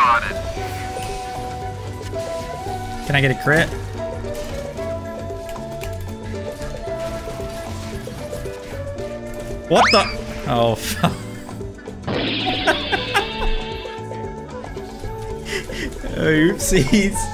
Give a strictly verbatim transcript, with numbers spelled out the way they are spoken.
spotted. Can I get a crit? What the? Oh, fuck. Oopsies.